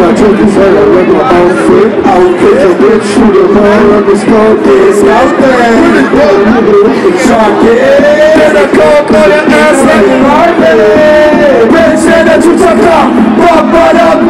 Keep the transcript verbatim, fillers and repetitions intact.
my trophies, I like my outfit. Outfit, a bitch, shoot a ball on the spot. It's out there. Chalk it. Then I come on your ass like a Marvin. Bitch, and I took a pop, pop, pop,